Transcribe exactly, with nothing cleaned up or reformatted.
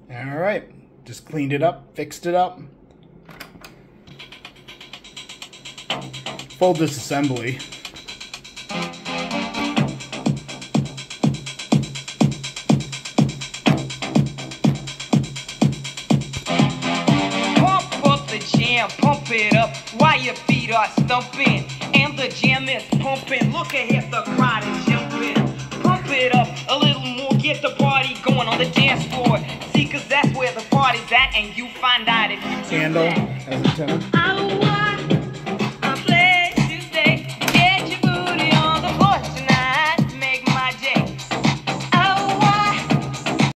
Alright, just cleaned it up, fixed it up. Full disassembly. Pump up the jam, pump it up while your feet are stumping. And the jam is pumping, look ahead, the crowd is jumping. Pump it up a little more, get the party going on the dance floor. See, cause that's where the party's at, and you find out if you do Candle that. as a tenor.